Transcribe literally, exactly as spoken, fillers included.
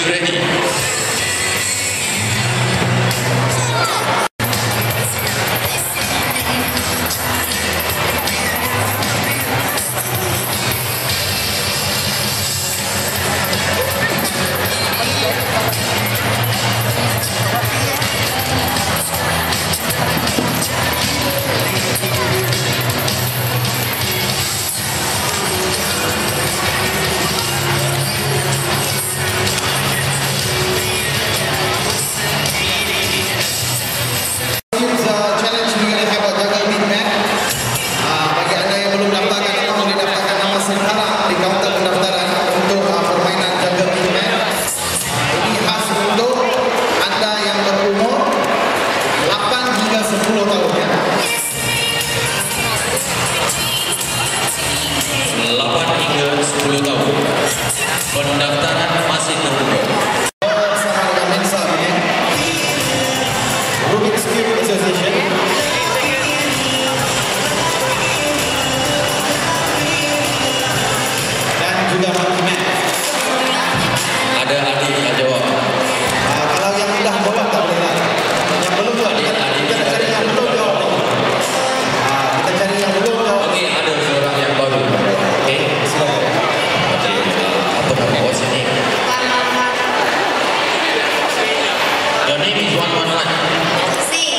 you ready? delapan hingga sepuluh tahun. Pendaftaran masih terbuka. Bersama dengan Mensa Rubik's Cube Association. Dan juga Makimet. Ada adik yang jawab. Uh, kalau yang sudah jawab tak boleh lah. Yang belum jawab, kita, kita cari yang belum jawab. Uh, kita cari yang belum jawab. Okey, ada seorang yang baru. Okey, silakan. Okey, uh, apa nama awak sini? Your name is one one one. Si.